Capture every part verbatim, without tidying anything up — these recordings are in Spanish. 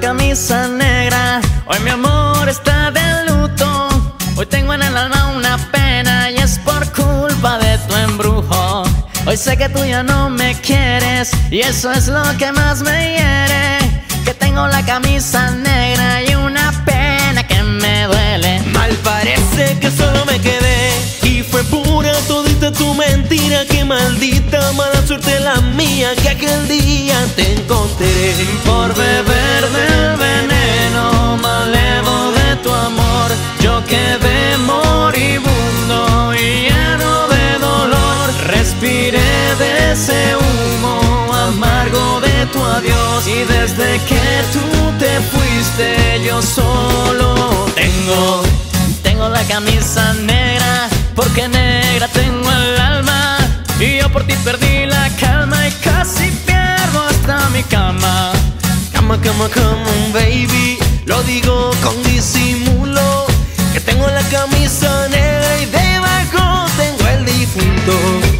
camisa negra. Hoy mi amor está de luto. Hoy tengo en el alma una pena y es por culpa de tu embrujo. Hoy sé que tú ya no me quieres y eso es lo que más me hiere. Que tengo la camisa negra y una pena que me duele. Mal parece que solo me quedé y fue pura todita tu mentira. Qué maldita mala suerte la mía que aquel día te encontré. Por beber del veneno malevo de tu amor, yo quedé moribundo y lleno de dolor. Respiré de ese humo amargo de tu adiós y desde que tú te fuiste yo solo tengo Tengo la camisa negra, porque negra tengo el alma. Y yo por ti perdí la calma y casi pierdo hasta mi cama. Cama, cama, cama, baby, lo digo con disimulo. Que tengo la camisa negra y debajo tengo el difunto.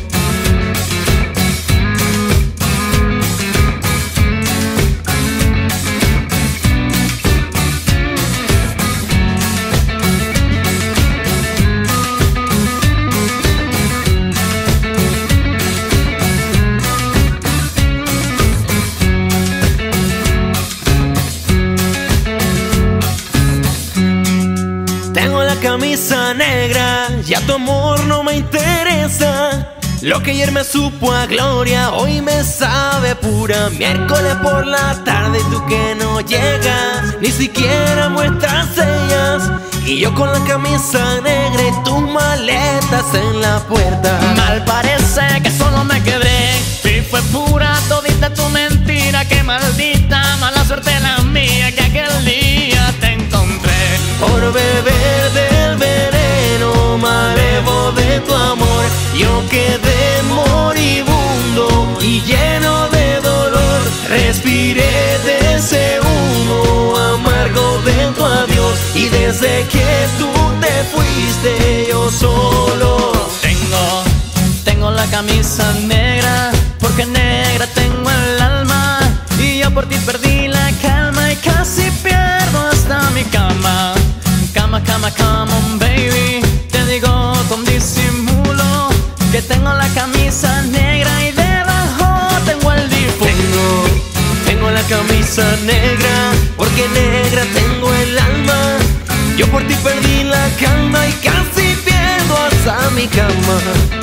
Tengo la camisa negra, ya tu amor no me interesa. Lo que ayer me supo a gloria, hoy me sabe pura. Miércoles por la tarde, tú que no llegas, ni siquiera muestras señas. Y yo con la camisa negra y tus maletas en la puerta. Mal parece que solo me quedé y fue pura todita tu mentira. Qué maldita mala suerte la mía que aquel día te encontré. Por beber del veneno malevo de tu amor, yo quedé moribundo y lleno de dolor. Respiré de ese humo amargo de tu adiós y desde que tú te fuiste yo solo Tengo, tengo la camisa negra, porque negra tengo el alma. Y yo por ti perdí la calma y casi pierdo hasta mi cama. Cama, cama, come on baby, te digo con disimulo. Que tengo la camisa negra y debajo tengo el difunto. Tengo, tengo la camisa negra, porque negra tengo el alma. Yo por ti perdí la calma y casi pierdo hasta mi cama.